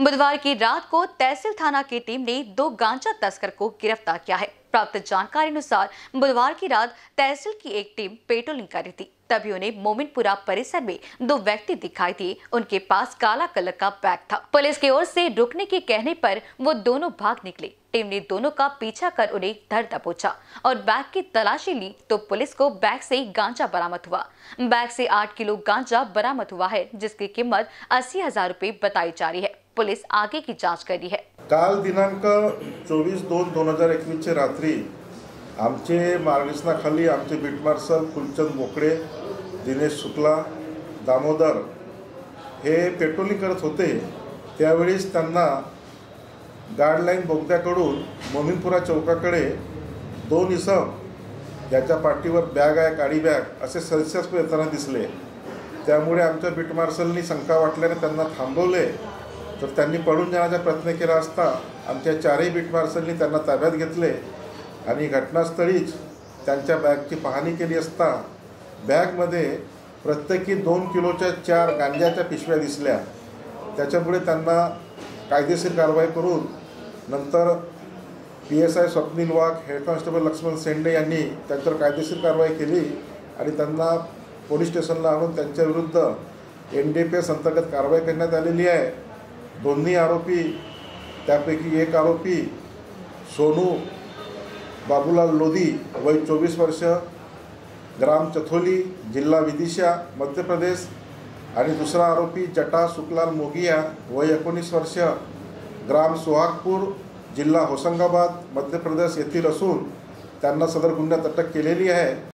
बुधवार की रात को तहसील थाना की टीम ने 2 गांजा तस्कर को गिरफ्तार किया है। प्राप्त जानकारी अनुसार बुधवार की रात तहसील की एक टीम पेट्रोलिंग कर रही थी, तभी उन्हें मोमिनपुरा परिसर में 2 व्यक्ति दिखाई दिए। उनके पास काला कलर का बैग था। पुलिस की ओर से रुकने के कहने पर वो दोनों भाग निकले। टीम ने दोनों का पीछा कर उन्हें धर दबोचा और बैग की तलाशी ली तो पुलिस को बैग से गांजा बरामद हुआ। बैग से 8 किलो गांजा बरामद हुआ है, जिसकी कीमत 80,000 रुपए बताई जा रही है। पुलिस आगे की जांच कर रही है। काल दिनांक 24/2/2021 रात्री आमचे मार्गदर्शनाखाली आमचे बीट मार्शल फुलचंद बोकडे, दिनेश शुक्ला, दामोदर हे पेट्रोलिंग करत होते। त्यावेळेस त्यांना गार्डलाईन बोगद्याकडून मोमिनपुरा चौकाकडे 2 इसम ज्याच्या पाठीवर बॅग आहे, काळी बॅग, असे सदस्यास्पद येताना दिसले। त्यामुळे आमच्या बीट मार्शलनी शंका वाटल्याने त्यांना थांबवले, तर त्यांनी पळून जाण्याचा प्रयत्न केला असता आमच्या 4ही बीट मार्शलनी त्यांना ताब्यात घेतले आणि घटनास्थळीच त्यांच्या बॅगची पाहणी केली असता बॅगमध्ये प्रत्येकी 2 किलोच्या 4 गांजाच्या पिशव्या दिसल्या। त्याच्यामुळे त्यांना कायदेशीर कारवाई करून नंतर PSI Swapnil Wagh, head constable Laxman Sende यांनी त्यांच्यावर कायदेशीर कारवाई केली आणि त्यांना पोलीस स्टेशनला आणून त्यांच्या विरुद्ध NDPS अंतर्गत कारवाई करण्यात आलेली आहे। दोन्ही आरोपी, त्यापैकी एक आरोपी सोनू बाबूलाल लोधी वय 24 वर्ष, ग्राम चथोली, जिल्हा विदिशा, मध्य प्रदेश, आणि दुसरा आरोपी जटा सुखलाल मोगिया वय 19 वर्ष, ग्राम सोहागपूर, जिल्हा होशंगाबाद, मध्य प्रदेश येथील असून त्यांना सदर गुन्ह्यात अटक केलेली आहे।